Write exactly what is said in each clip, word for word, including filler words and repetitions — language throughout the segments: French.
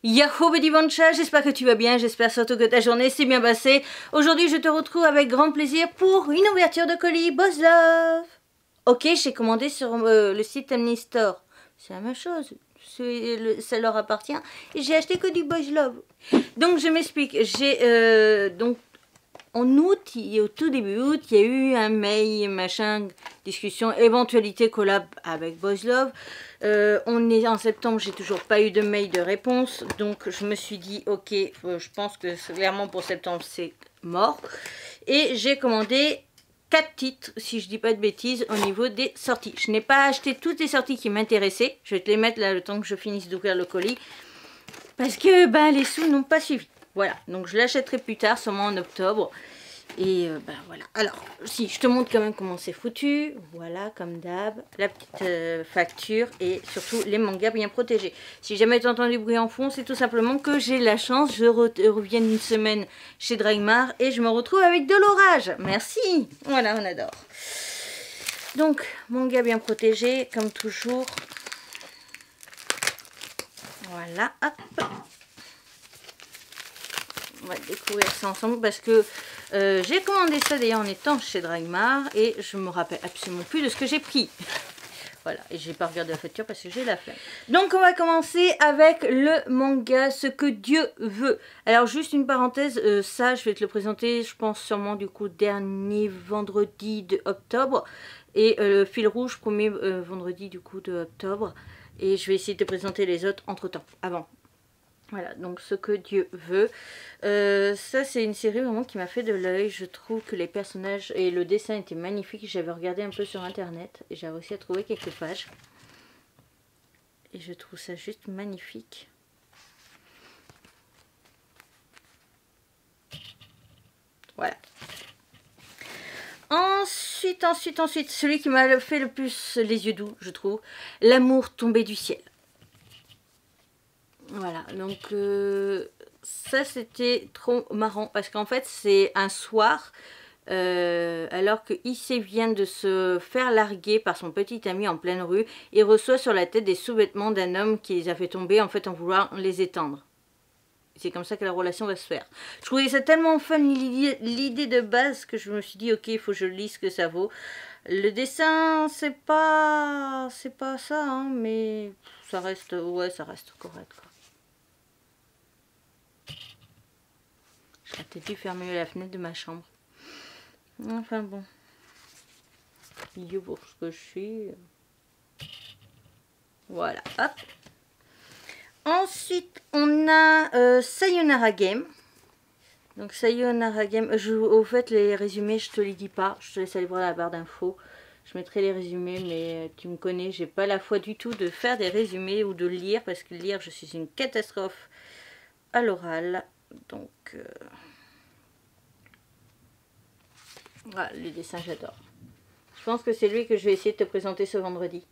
Yahoo Betty Boncha, j'espère que tu vas bien, j'espère surtout que ta journée s'est bien passée. Aujourd'hui je te retrouve avec grand plaisir pour une ouverture de colis Boss Love. Ok, j'ai commandé sur euh, le site Emily Store, c'est la même chose, le, ça leur appartient. Et j'ai acheté que du Boss Love. Donc je m'explique, j'ai euh, donc en août, au tout début août, il y a eu un mail, machin, discussion, éventualité collab avec Boss Love. Euh, on est en septembre, j'ai toujours pas eu de mail de réponse, donc je me suis dit ok, je pense que clairement pour septembre c'est mort. Et j'ai commandé quatre titres, si je dis pas de bêtises, au niveau des sorties. Je n'ai pas acheté toutes les sorties qui m'intéressaient, je vais te les mettre là le temps que je finisse d'ouvrir le colis, parce que ben, les sous n'ont pas suivi. Voilà, donc je l'achèterai plus tard, sûrement en octobre. Et euh, ben voilà. Alors, si, je te montre quand même comment c'est foutu. Voilà, comme d'hab, la petite euh, facture et surtout les mangas bien protégés. Si jamais tu entends du bruit en fond, c'est tout simplement que j'ai la chance. Je re reviens une semaine chez Dragmar et je me retrouve avec de l'orage. Merci. Voilà, on adore. Donc, manga bien protégé, comme toujours. Voilà, hop. On va découvrir ça ensemble parce que euh, j'ai commandé ça d'ailleurs en étant chez Dragmar et je me rappelle absolument plus de ce que j'ai pris. Voilà, et j'ai pas regardé la facture parce que j'ai la flemme. Donc on va commencer avec le manga Ce que Dieu veut. Alors juste une parenthèse, euh, ça je vais te le présenter je pense sûrement du coup dernier vendredi de octobre. Et euh, le fil rouge premier euh, vendredi du coup de octobre. Et je vais essayer de te présenter les autres entre temps, avant. Voilà, donc Ce que Dieu veut. Euh, ça, c'est une série vraiment qui m'a fait de l'œil. Je trouve que les personnages et le dessin étaient magnifiques. J'avais regardé un peu sur internet et j'ai réussi à trouver quelques pages. Et je trouve ça juste magnifique. Voilà. Ensuite, ensuite, ensuite, celui qui m'a fait le plus les yeux doux, je trouve. L'amour tombé du ciel. Voilà, donc euh, ça c'était trop marrant parce qu'en fait c'est un soir euh, alors que Issei vient de se faire larguer par son petit ami en pleine rue, il reçoit sur la tête des sous-vêtements d'un homme qui les a fait tomber en fait en voulant les étendre. C'est comme ça que la relation va se faire. Je trouvais ça tellement fun l'idée de base que je me suis dit ok il faut que je lise ce que ça vaut. Le dessin c'est pas c'est pas ça hein, mais ça reste ouais ça reste correct quoi. J'aurais peut-être dû fermer la fenêtre de ma chambre. Enfin bon. Idiot pour ce que je suis. Voilà, hop. Ensuite, on a euh, Sayonara Game. Donc Sayonara Game. Je, au fait, les résumés, je te les dis pas. Je te laisse aller voir la barre d'infos. Je mettrai les résumés, mais tu me connais, j'ai pas la foi du tout de faire des résumés ou de lire. Parce que lire, je suis une catastrophe à l'oral. Donc... Euh... Voilà, le dessin j'adore. Je pense que c'est lui que je vais essayer de te présenter ce vendredi.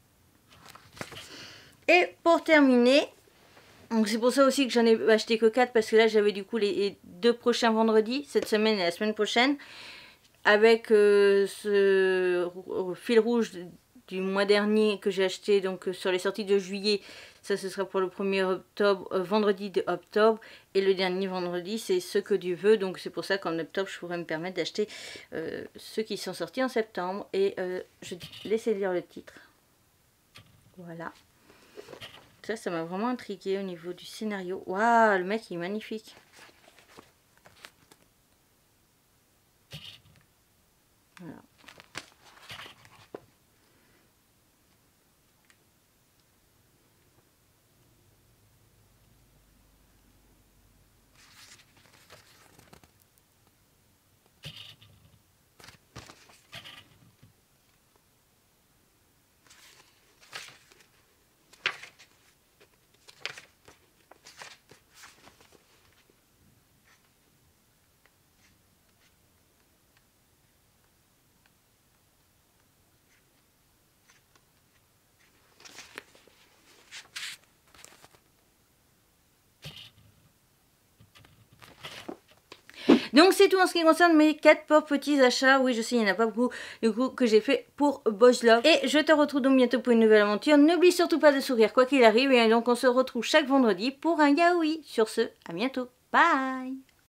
Et pour terminer, c'est pour ça aussi que j'en ai acheté que quatre parce que là j'avais du coup les deux prochains vendredis, cette semaine et la semaine prochaine. Avec euh, ce fil rouge du mois dernier que j'ai acheté donc sur les sorties de juillet. Ça ce sera pour le premier octobre, euh, vendredi de octobre. Et le dernier vendredi c'est Ce que Dieu veut. Donc c'est pour ça qu'en octobre je pourrais me permettre d'acheter euh, ceux qui sont sortis en septembre. Et euh, je laissez lire le titre. Voilà. Ça, ça m'a vraiment intrigué au niveau du scénario. Waouh, le mec il est magnifique. Voilà. Donc c'est tout en ce qui concerne mes quatre pauvres petits achats. Oui, je sais, il n'y en a pas beaucoup du coup que j'ai fait pour Boss Love. Et je te retrouve donc bientôt pour une nouvelle aventure. N'oublie surtout pas de sourire quoi qu'il arrive. Et donc on se retrouve chaque vendredi pour un yaoi. Sur ce, à bientôt. Bye.